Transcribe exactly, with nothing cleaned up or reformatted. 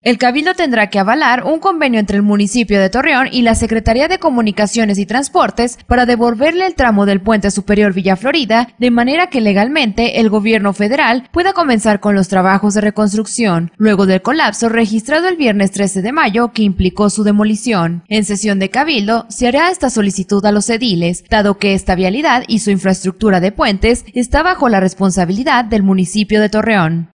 El Cabildo tendrá que avalar un convenio entre el municipio de Torreón y la Secretaría de Comunicaciones y Transportes para devolverle el tramo del Puente Superior Villa Florida, de manera que legalmente el gobierno federal pueda comenzar con los trabajos de reconstrucción, luego del colapso registrado el viernes trece de mayo que implicó su demolición. En sesión de Cabildo se hará esta solicitud a los ediles, dado que esta vialidad y su infraestructura de puentes está bajo la responsabilidad del municipio de Torreón.